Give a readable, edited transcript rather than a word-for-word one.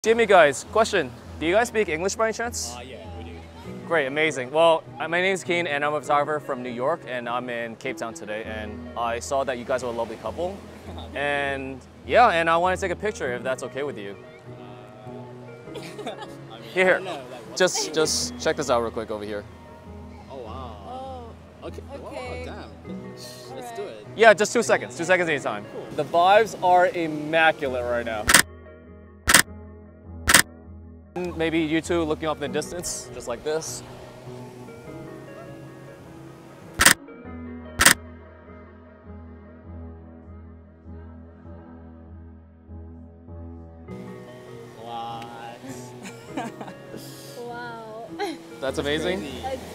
Jimmy guys, question. Do you guys speak English by any chance? Yeah, we do. Great, amazing. Well, my name is Keen and I'm a photographer from New York and I'm in Cape Town today and I saw that you guys are a lovely couple. And yeah, and I want to take a picture if that's okay with you. Here, just check this out real quick over here. Oh wow. Oh, Okay. okay. Oh, damn. Let's do it. Yeah, just 2 seconds. 2 seconds anytime. Cool. The vibes are immaculate right now. Maybe you two looking off in the distance, just like this. Wow. wow. That's amazing. Crazy. That's